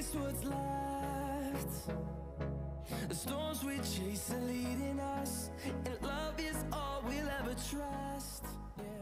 just what's left. The storms we chase are leading us, and love is all we'll ever trust. Yeah.